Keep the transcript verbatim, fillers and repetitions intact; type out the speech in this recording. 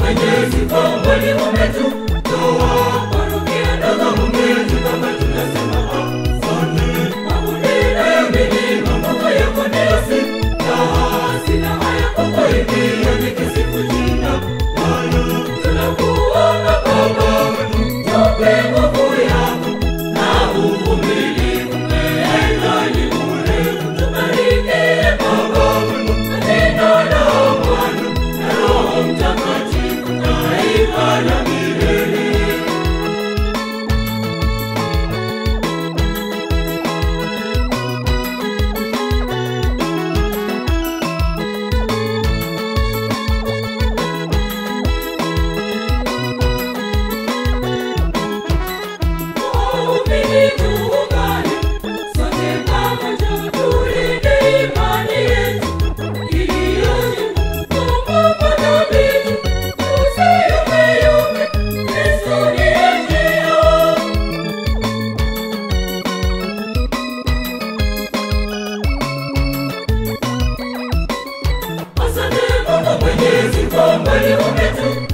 Mwenyezi kwa mbali umetutoa parokia ndogo Mungeti kama tunasema asante. Mabondena ya milima Mungu yako ndio sifa, sina haya kukuimbia nikisifu jina Bwana. Tunakuomba Baba, tupe nguvu yako na uvumilivu mema ni mrefu. Tubariki Baba, matendo na Bwana na Roho Mtakatifu daima na milele. Asante Mungu Mwenyezi kwa mbali umetutoa